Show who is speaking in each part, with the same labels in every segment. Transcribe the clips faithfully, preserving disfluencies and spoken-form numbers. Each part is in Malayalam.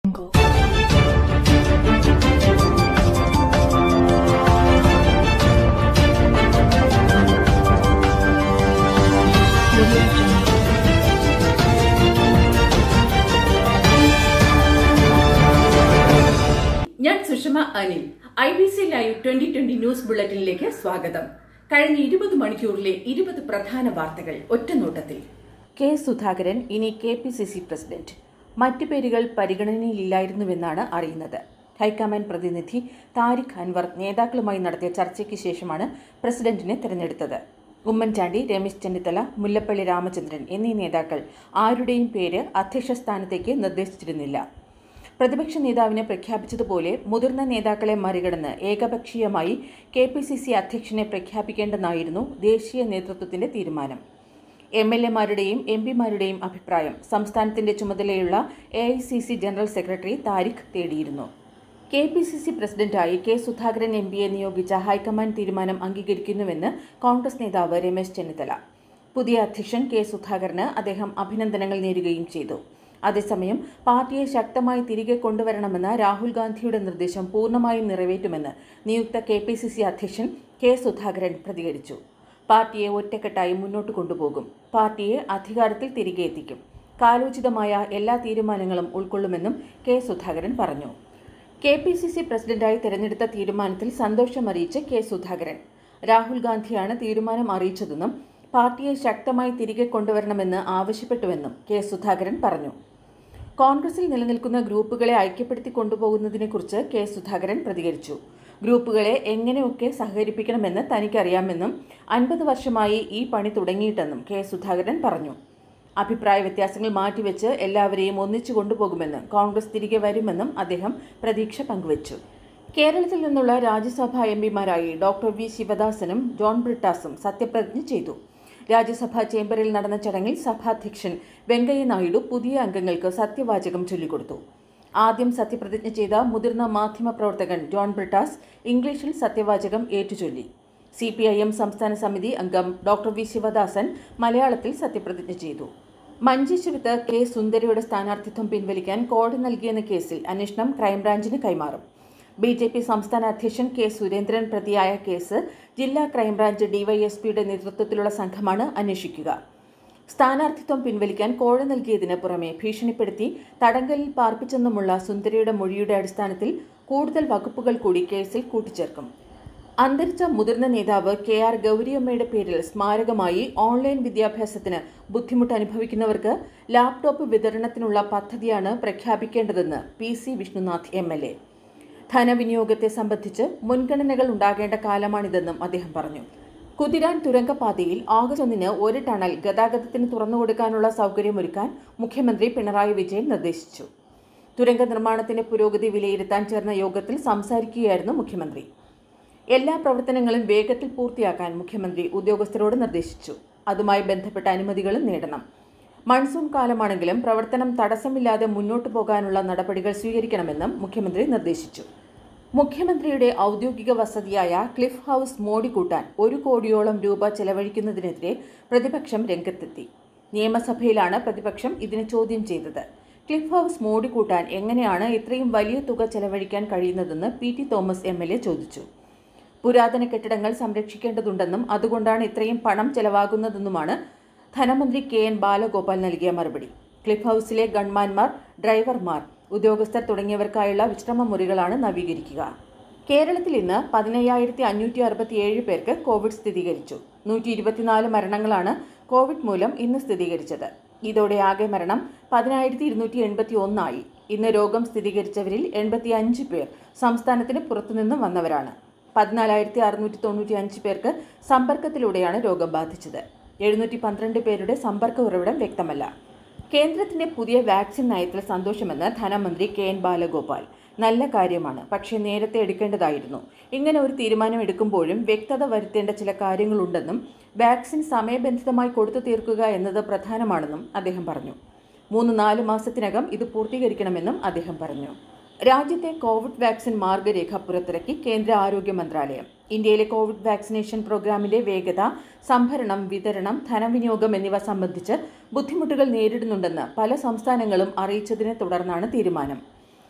Speaker 1: ഞാൻ Sushama Anil. I B C live twenty twenty news ബുള്ളറ്റിനിലേക്ക് സ്വാഗതം. കഴിഞ്ഞ ഇരുപത് മണിക്കൂറിലെ ഇരുപത് പ്രധാന വാർത്തകൾ ഒറ്റനോട്ടത്തിൽ. കെ സുധാകരൻ ഇനി K P C C president. മറ്റു പേരുകൾ പരിഗണനയിലില്ലായിരുന്നുവെന്നാണ് അറിയുന്നത്. ഹൈക്കമാൻഡ് പ്രതിനിധി താരിഖ് അൻവർ നേതാക്കളുമായി നടത്തിയ ചർച്ചയ്ക്ക് ശേഷമാണ് പ്രസിഡന്റിനെ തെരഞ്ഞെടുത്തത്. ഉമ്മൻചാണ്ടി, രമേശ് ചെന്നിത്തല, മുല്ലപ്പള്ളി രാമചന്ദ്രൻ എന്നീ നേതാക്കൾ ആരുടെയും പേര് അധ്യക്ഷ സ്ഥാനത്തേക്ക് നിർദ്ദേശിച്ചിരുന്നില്ല. പ്രതിപക്ഷ നേതാവിനെ പ്രഖ്യാപിച്ചതുപോലെ മുതിർന്ന നേതാക്കളെ മറികടന്ന് ഏകപക്ഷീയമായി കെ പി സി സി അധ്യക്ഷനെ പ്രഖ്യാപിക്കേണ്ടെന്നായിരുന്നു ദേശീയ നേതൃത്വത്തിന്റെ തീരുമാനം. എം എൽ എമാരുടെയും എം പിമാരുടെയും അഭിപ്രായം സംസ്ഥാനത്തിന്റെ ചുമതലയുള്ള A I C C general secretary Tariq തേടിയിരുന്നു. കെ പി സി സി പ്രസിഡന്റായി കെ സുധാകരൻ എം പിയെ നിയോഗിച്ച ഹൈക്കമാൻഡ് തീരുമാനം അംഗീകരിക്കുന്നുവെന്ന് കോൺഗ്രസ് നേതാവ് രമേശ് ചെന്നിത്തല. പുതിയ അധ്യക്ഷൻ കെ സുധാകരന് അദ്ദേഹം അഭിനന്ദനങ്ങൾ നേരുകയും ചെയ്തു. അതേസമയം പാർട്ടിയെ ശക്തമായി തിരികെ കൊണ്ടുവരണമെന്ന രാഹുൽ ഗാന്ധിയുടെ നിർദ്ദേശം പൂർണ്ണമായും നിറവേറ്റുമെന്ന് നിയുക്ത കെ പി സി സി അധ്യക്ഷൻ കെ സുധാകരൻ പ്രതികരിച്ചു. പാർട്ടിയെ ഒറ്റക്കെട്ടായി മുന്നോട്ട് കൊണ്ടുപോകും. പാർട്ടിയെ അധികാരത്തിൽ തിരികെ എത്തിക്കും. കാലോചിതമായ എല്ലാ തീരുമാനങ്ങളും ഉൾക്കൊള്ളുമെന്നും കെ സുധാകരൻ പറഞ്ഞു. കെ പി സി സി പ്രസിഡന്റായി തെരഞ്ഞെടുത്ത തീരുമാനത്തിൽ സന്തോഷമറിയിച്ച് കെ സുധാകരൻ, രാഹുൽ ഗാന്ധിയാണ് തീരുമാനം അറിയിച്ചതെന്നും പാർട്ടിയെ ശക്തമായി തിരികെ കൊണ്ടുവരണമെന്ന് ആവശ്യപ്പെട്ടുവെന്നും കെ സുധാകരൻ പറഞ്ഞു. കോൺഗ്രസിൽ നിലനിൽക്കുന്ന ഗ്രൂപ്പുകളെ ഐക്യപ്പെടുത്തി കൊണ്ടുപോകുന്നതിനെക്കുറിച്ച് കെ സുധാകരൻ പ്രതികരിച്ചു. ഗ്രൂപ്പുകളെ എങ്ങനെയൊക്കെ സഹകരിപ്പിക്കണമെന്ന് തനിക്കറിയാമെന്നും അൻപത് വർഷമായി ഈ പണി തുടങ്ങിയിട്ടെന്നും കെ സുധാകരൻ പറഞ്ഞു. അഭിപ്രായ വ്യത്യാസങ്ങൾ മാറ്റിവെച്ച് എല്ലാവരെയും ഒന്നിച്ചു കൊണ്ടുപോകുമെന്നും കോൺഗ്രസ് തിരികെ വരുമെന്നും അദ്ദേഹം പ്രതീക്ഷ പങ്കുവച്ചു. കേരളത്തിൽ നിന്നുള്ള രാജ്യസഭാ എം പിമാരായി ഡോക്ടർ വി ശിവദാസനും ജോൺ ബ്രിട്ടാസും സത്യപ്രതിജ്ഞ ചെയ്തു. രാജ്യസഭാ ചേംബറിൽ നടന്ന ചടങ്ങിൽ സഭാധ്യക്ഷൻ വെങ്കയ്യ നായിഡു പുതിയ അംഗങ്ങൾക്ക് സത്യവാചകം ചൊല്ലിക്കൊടുത്തു. ആദ്യം സത്യപ്രതിജ്ഞ ചെയ്ത മുതിർന്ന മാധ്യമപ്രവർത്തകൻ ജോൺ ബ്രിട്ടാസ് ഇംഗ്ലീഷിൽ സത്യവാചകം ഏറ്റുചൊല്ലി. സി പി ഐ എം സംസ്ഥാന സമിതി അംഗം ഡോക്ടർ വി ശിവദാസൻ മലയാളത്തിൽ സത്യപ്രതിജ്ഞ ചെയ്തു. മഞ്ചേശ്വരത്ത് കെ സുന്ദരയുടെ സ്ഥാനാർത്ഥിത്വം പിൻവലിക്കാൻ കോടതി നൽകിയെന്ന കേസിൽ അന്വേഷണം ക്രൈംബ്രാഞ്ചിന് കൈമാറും. ബി ജെ പി സംസ്ഥാന അധ്യക്ഷൻ കെ സുരേന്ദ്രൻ പ്രതിയായ കേസ് ജില്ലാ ക്രൈംബ്രാഞ്ച് ഡിവൈഎസ്പിയുടെ നേതൃത്വത്തിലുള്ള സംഘമാണ് അന്വേഷിക്കുക. സ്ഥാനാർത്ഥിത്വം പിൻവലിക്കാൻ കോഴ നൽകിയതിന് പുറമെ ഭീഷണിപ്പെടുത്തി തടങ്കലിൽ പാർപ്പിച്ചെന്നുമുള്ള സുന്ദരയുടെ മൊഴിയുടെ അടിസ്ഥാനത്തിൽ കൂടുതൽ വകുപ്പുകൾ കൂടി കേസിൽ കൂട്ടിച്ചേർക്കും. അന്തരിച്ച മുതിർന്ന നേതാവ് കെ ആർ ഗൗരിയമ്മയുടെ പേരിൽ സ്മാരകമായി ഓൺലൈൻ വിദ്യാഭ്യാസത്തിന് ബുദ്ധിമുട്ട് അനുഭവിക്കുന്നവർക്ക് ലാപ്ടോപ്പ് വിതരണത്തിനുള്ള പദ്ധതിയാണ് പ്രഖ്യാപിക്കേണ്ടതെന്ന് P C Vishnunath M L A. ധനവിനിയോഗത്തെ സംബന്ധിച്ച് മുൻഗണനകൾ ഉണ്ടാകേണ്ട കാലമാണിതെന്നും അദ്ദേഹം പറഞ്ഞു. കുതിരാൻ തുരങ്കപാതയിൽ ആഗസ്റ്റ് ഒന്നിന് ഒരു ടണൽ ഗതാഗതത്തിന് തുറന്നുകൊടുക്കാനുള്ള സൗകര്യമൊരുക്കാൻ മുഖ്യമന്ത്രി പിണറായി വിജയൻ നിർദ്ദേശിച്ചു. തുരങ്ക നിർമ്മാണത്തിന്റെ പുരോഗതി വിലയിരുത്താൻ ചേർന്ന യോഗത്തിൽ സംസാരിക്കുകയായിരുന്നു മുഖ്യമന്ത്രി. എല്ലാ പ്രവർത്തനങ്ങളും വേഗത്തിൽ പൂർത്തിയാക്കാൻ മുഖ്യമന്ത്രി ഉദ്യോഗസ്ഥരോട് നിർദ്ദേശിച്ചു. അതുമായി ബന്ധപ്പെട്ട അനുമതികളും നേടണം. മൺസൂൺ കാലമാണെങ്കിലും പ്രവർത്തനം തടസ്സമില്ലാതെ മുന്നോട്ടു പോകാനുള്ള നടപടികൾ സ്വീകരിക്കണമെന്നും മുഖ്യമന്ത്രി നിർദ്ദേശിച്ചു. മുഖ്യമന്ത്രിയുടെ ഔദ്യോഗിക വസതിയായ ക്ലിഫ് ഹൌസ് മോടി കൂട്ടാൻ ഒരു കോടിയോളം രൂപ ചെലവഴിക്കുന്നതിനെതിരെ പ്രതിപക്ഷം രംഗത്തെത്തി. നിയമസഭയിലാണ് പ്രതിപക്ഷം ഇതിനെ ചോദ്യം ചെയ്തത്. ക്ലിഫ് ഹൌസ് മോടി കൂട്ടാൻ എങ്ങനെയാണ് ഇത്രയും വലിയ തുക ചെലവഴിക്കാൻ കഴിയുന്നതെന്ന് P T Thomas M L A ചോദിച്ചു. പുരാതന കെട്ടിടങ്ങൾ സംരക്ഷിക്കേണ്ടതുണ്ടെന്നും അതുകൊണ്ടാണ് ഇത്രയും പണം ചെലവാകുന്നതെന്നുമാണ് ധനമന്ത്രി കെ എൻ ബാലഗോപാൽ നൽകിയ മറുപടി. ക്ലിഫ് ഹൌസിലെ ഗൺമാൻമാർ, ഡ്രൈവർമാർ, ഉദ്യോഗസ്ഥർ തുടങ്ങിയവർക്കായുള്ള വിശ്രമ മുറികളാണ് നവീകരിക്കുക. കേരളത്തിൽ ഇന്ന് പതിനയ്യായിരത്തി അഞ്ഞൂറ്റി അറുപത്തിയേഴ് പേർക്ക് കോവിഡ് സ്ഥിരീകരിച്ചു. നൂറ്റി ഇരുപത്തിനാല് മരണങ്ങളാണ് കോവിഡ് മൂലം ഇന്ന് സ്ഥിരീകരിച്ചത്. ഇതോടെ ആകെ മരണം പതിനായിരത്തി ഇരുന്നൂറ്റി എൺപത്തി ഒന്നായി. ഇന്ന് രോഗം സ്ഥിരീകരിച്ചവരിൽ എൺപത്തി അഞ്ച് പേർ സംസ്ഥാനത്തിന് പുറത്തുനിന്നും വന്നവരാണ്. പതിനാലായിരത്തി അറുന്നൂറ്റി തൊണ്ണൂറ്റി അഞ്ച് പേർക്ക് സമ്പർക്കത്തിലൂടെയാണ് രോഗം ബാധിച്ചത്. എഴുന്നൂറ്റി പന്ത്രണ്ട് പേരുടെ സമ്പർക്ക ഉറവിടം വ്യക്തമല്ല. കേന്ദ്രത്തിന്റെ പുതിയ വാക്സിൻ നയത്തിൽ സന്തോഷമെന്ന് ധനമന്ത്രി കെ എൻ ബാലഗോപാൽ. നല്ല കാര്യമാണ്, പക്ഷേ നേരത്തെ എടുക്കേണ്ടതായിരുന്നു. ഇങ്ങനെ ഒരു തീരുമാനം എടുക്കുമ്പോഴും വ്യക്തത വരുത്തേണ്ട ചില കാര്യങ്ങളുണ്ടെന്നും വാക്സിൻ സമയബന്ധിതമായി കൊടുത്തു തീർക്കുക എന്നത് പ്രധാനമാണെന്നും അദ്ദേഹം പറഞ്ഞു. മൂന്ന് നാല് മാസത്തിനകം ഇത് പൂർത്തീകരിക്കണമെന്നും അദ്ദേഹം പറഞ്ഞു. രാജ്യത്തെ കോവിഡ് വാക്സിൻ മാർഗരേഖ പുറത്തിറക്കി കേന്ദ്ര ആരോഗ്യ മന്ത്രാലയം. ഇന്ത്യയിലെ കോവിഡ് വാക്സിനേഷൻ പ്രോഗ്രാമിന്റെ വേഗത, സംഭരണം, വിതരണം, ധനവിനിയോഗം എന്നിവ സംബന്ധിച്ച് ബുദ്ധിമുട്ടുകൾ നേരിടുന്നുണ്ടെന്ന് പല സംസ്ഥാനങ്ങളും അറിയിച്ചതിനെ തുടർന്നാണ് തീരുമാനം.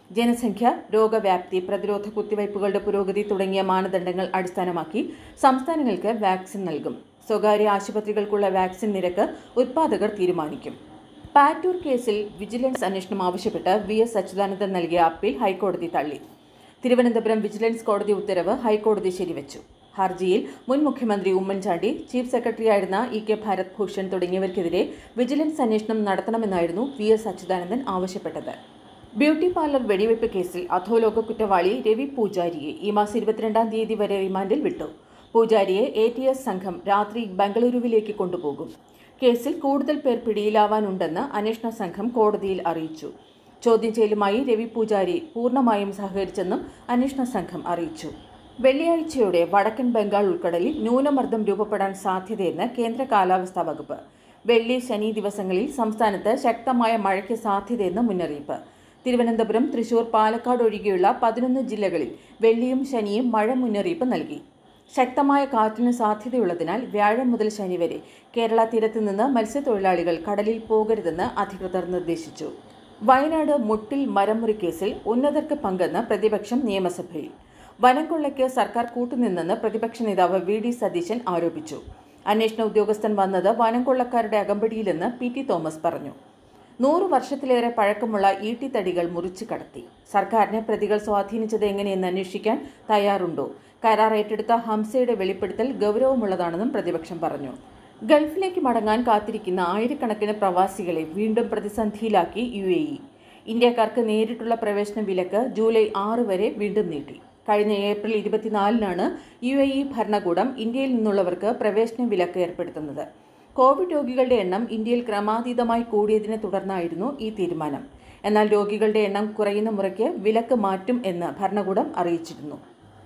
Speaker 1: ജനസംഖ്യ, രോഗവ്യാപ്തി, പ്രതിരോധ കുത്തിവയ്പ്പുകളുടെ പുരോഗതി തുടങ്ങിയ മാനദണ്ഡങ്ങൾ അടിസ്ഥാനമാക്കി സംസ്ഥാനങ്ങൾക്ക് വാക്സിൻ നൽകും. സ്വകാര്യ ആശുപത്രികൾക്കുള്ള വാക്സിൻ നിരക്ക് ഉത്പാദകർ തീരുമാനിക്കും. പാറ്റൂർ കേസിൽ വിജിലൻസ് അന്വേഷണം ആവശ്യപ്പെട്ട് വി എസ് അച്യുതാനന്ദൻ നൽകിയ അപ്പീൽ ഹൈക്കോടതി തള്ളി. തിരുവനന്തപുരം വിജിലൻസ് കോടതി ഉത്തരവ് ഹൈക്കോടതി ശരിവച്ചു. ഹർജിയിൽ മുൻ മുഖ്യമന്ത്രി ഉമ്മൻചാണ്ടി, ചീഫ് സെക്രട്ടറിയായിരുന്ന ഇ കെ ഭാരത് ഭൂഷൺ തുടങ്ങിയവർക്കെതിരെ വിജിലൻസ് അന്വേഷണം നടത്തണമെന്നായിരുന്നു വി എസ് അച്യുതാനന്ദൻ ആവശ്യപ്പെട്ടത്. ബ്യൂട്ടി പാർലർ വെടിവയ്പ് കേസിൽ അധോലോക കുറ്റവാളി രവി പൂജാരിയെ ഈ മാസം ഇരുപത്തിരണ്ടാം തീയതി വരെ റിമാൻഡിൽ വിട്ടു. പൂജാരിയെ എ ടി എസ് സംഘം രാത്രി ബംഗളൂരുവിലേക്ക് കൊണ്ടുപോകും. കേസിൽ കൂടുതൽ പേർ പിടിയിലാവാനുണ്ടെന്ന് അന്വേഷണ സംഘം കോടതിയിൽ അറിയിച്ചു. ചോദ്യം ചെയ്യലുമായി രവി പൂജാരി പൂർണ്ണമായും സഹകരിച്ചെന്നും അന്വേഷണ സംഘം അറിയിച്ചു. വെള്ളിയാഴ്ചയോടെ വടക്കൻ ബംഗാൾ ഉൾക്കടലിൽ ന്യൂനമർദ്ദം രൂപപ്പെടാൻ സാധ്യതയെന്ന് കേന്ദ്ര കാലാവസ്ഥാ വകുപ്പ്. വെള്ളി, ശനി ദിവസങ്ങളിൽ സംസ്ഥാനത്ത് ശക്തമായ മഴയ്ക്ക് സാധ്യതയെന്ന് മുന്നറിയിപ്പ്. തിരുവനന്തപുരം, തൃശൂർ, പാലക്കാട് ഒഴികെയുള്ള പതിനൊന്ന് ജില്ലകളിൽ വെള്ളിയും ശനിയും മഴ മുന്നറിയിപ്പ് നൽകി. ശക്തമായ കാറ്റിന് സാധ്യതയുള്ളതിനാൽ വ്യാഴം മുതൽ ശനി വരെ കേരള തീരത്ത് നിന്ന് മത്സ്യത്തൊഴിലാളികൾ കടലിൽ പോകരുതെന്ന് അധികൃതർ നിർദ്ദേശിച്ചു. വയനാട് മുട്ടിൽ മരമുറി കേസിൽ ഉന്നതർക്ക് പങ്കെന്ന് പ്രതിപക്ഷം നിയമസഭയിൽ. വനംകൊള്ളയ്ക്ക് സർക്കാർ കൂട്ടുനിന്നെന്ന് പ്രതിപക്ഷ നേതാവ് വി ഡി സതീശൻ ആരോപിച്ചു. അന്വേഷണ ഉദ്യോഗസ്ഥൻ വന്നത് വനംകൊള്ളക്കാരുടെ അകമ്പടിയിലെന്ന് പി ടി തോമസ് പറഞ്ഞു. നൂറു വർഷത്തിലേറെ പഴക്കമുള്ള ഈട്ടിത്തടികൾ മുറിച്ചു കടത്തി. സർക്കാരിനെ പ്രതികൾ സ്വാധീനിച്ചത് എങ്ങനെയെന്ന് അന്വേഷിക്കാൻ തയ്യാറുണ്ടോ? കരാർ ഏറ്റെടുത്ത ഹംസയുടെ വെളിപ്പെടുത്തൽ ഗൗരവമുള്ളതാണെന്നും പ്രതിപക്ഷം പറഞ്ഞു. ഗൾഫിലേക്ക് മടങ്ങാൻ കാത്തിരിക്കുന്ന ആയിരക്കണക്കിന് പ്രവാസികളെ വീണ്ടും പ്രതിസന്ധിയിലാക്കി യു എ ഇ. ഇന്ത്യക്കാർക്ക് നേരിട്ടുള്ള പ്രവേശന വിലക്ക് ജൂലൈ ആറ് വരെ വീണ്ടും നീട്ടി. കഴിഞ്ഞ ഏപ്രിൽ ഇരുപത്തിനാലിനാണ് യു എ ഇ ഭരണകൂടം ഇന്ത്യയിൽ നിന്നുള്ളവർക്ക് പ്രവേശന വിലക്ക് ഏർപ്പെടുത്തുന്നത്. കോവിഡ് രോഗികളുടെ എണ്ണം ഇന്ത്യയിൽ ക്രമാതീതമായി കൂടിയതിനെ തുടർന്നായിരുന്നു ഈ തീരുമാനം. എന്നാൽ രോഗികളുടെ എണ്ണം കുറയുന്ന മുറയ്ക്ക് വിലക്ക് മാറ്റും എന്ന് ഭരണകൂടം അറിയിച്ചിരുന്നു.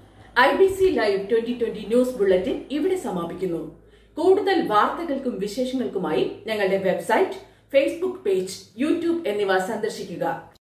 Speaker 2: I B C live twenty twenty news bulletin ഇവിടെ സമാപിക്കുന്നു. കൂടുതൽ വാർത്തകൾക്കും വിശേഷങ്ങൾക്കുമായി ഞങ്ങളുടെ വെബ്സൈറ്റ്, ഫേസ്ബുക്ക് പേജ്, യൂട്യൂബ് എന്നിവ സന്ദർശിക്കുക.